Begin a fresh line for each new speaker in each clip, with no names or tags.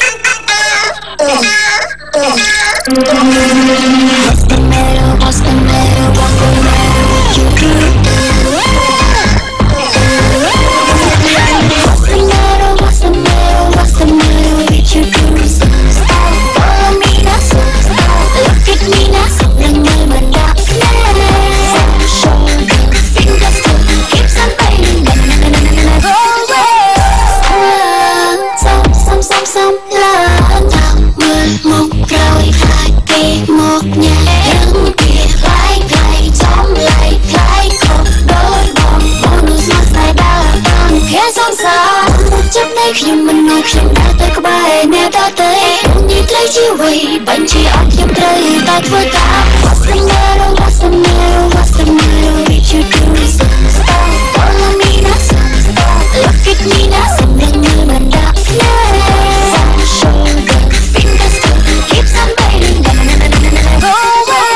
ខ្ញុំមិននៅខ្ញុំដើរទៅក្បែរអ្នកដទៃនេះត្រូវជាអ្វីបាញ់ជាអត់ខ្ញុំត្រូវតែធ្វើតាម What's the matter What's the matter What's the matter with you do stop follow me now look at me now សម្លេងមើលមិនដាក់ភ្នែក shoulder fingers keep on biting go away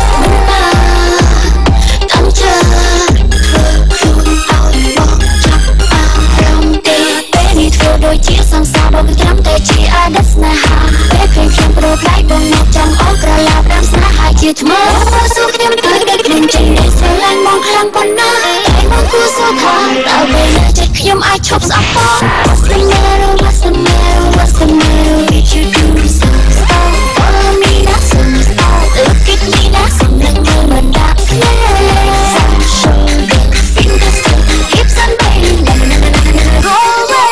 តាមចាដូចជាសង្សារបងចាំតែជាអតីតស្នេហាពេលឃើញខ្ញុំប្រដៅបងមកចាំអស់ក្រឡាប្រាំស្នេហាជាថ្មីសួរខ្ញុំទៅដូចខ្ញុំចេញនេះស្រឡាញ់មកខ្លាំងប៉ុណ្ណាតែមកគូសោកថាតើពេលណាចិត្តខ្ញុំអាចឈប់ស្អប់បង What's the matter What's the matter What's the matter with you do stop follow me now look at me now សម្លេងមើលមិនដាក់ភ្នែក shoulder fingers keep on biting go away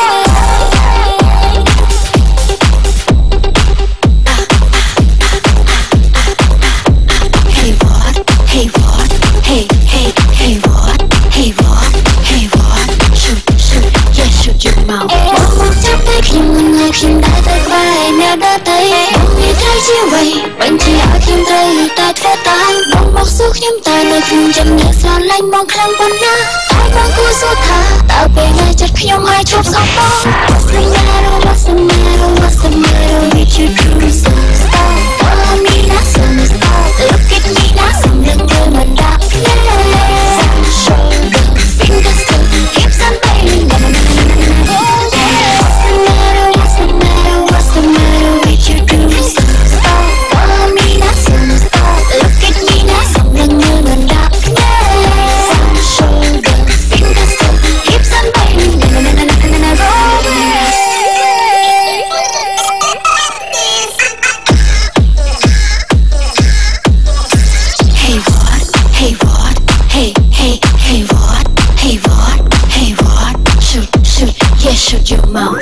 ខ្ញុំដើរទៅក្បែរអ្នកដទៃបងនេះត្រូវជាអ្វីបាញ់ជាឲ្យខ្ញុំត្រូវតែធ្វើតាមបងមកសួរខ្ញុំតែនៅក្នុងចិត្តអ្នកស្រឡាញ់បងខ្លាំងប៉ុណ្ណាតែបងគួរសួរថាតើពេលណាចិត្តខ្ញុំអាចឈប់ស្អប់បង What's the matter What's the matter What's the matter with you do stop follow me now look at me now សម្លេងមើលមិនដាក់ភ្នែក shoulder fingers keep on biting go away What's the matter What's the matter with you do stop follow me now look at me now សម្លេងមើលមិនដាក់ភ្នែក shoulder fingers keep on biting go away Hey what Hey what Hey hey hey what Hey what Hey what Shoot shoot yeah shoot your mouth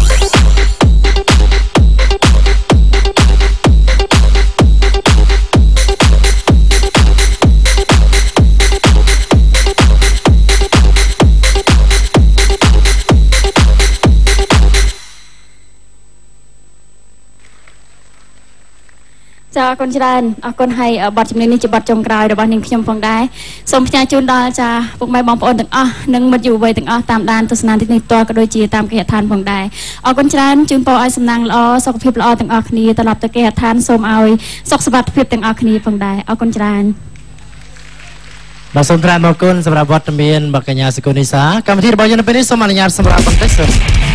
ចាអរគុណច្រើនអរគុណហើយបទចម្រៀងនេះជាបទចុងក្រោយរបស់នាងខ្ញុំផងដែរសូមផ្ញើជូនដល់ចាពុកម៉ែបងប្អូនទាំងអស់និងមិត្តយុវវ័យទាំងអស់តាមដានទស្សនាទីនេះផ្ទាល់ក៏ដូចជាតាមគេហដ្ឋានផងដែរអរគុណច្រើនជូនពរឲ្យសំណាងល្អសុខភាពល្អទាំងអស់គ្នាត្រឡប់ទៅគេហដ្ឋានសូមឲ្យសុខសុវត្ថិភាពទាំងអស់គ្នាផងដែរអរគុណច្រើន
បាទសូមថ្លែងអរគុណសម្រាប់វត្តមានបកញ្ញាសុគូនីសាកម្មវិធីរបស់យើងនៅពេលនេះសូមអនុញ្ញាតសម្រាប់បន្តិចសិន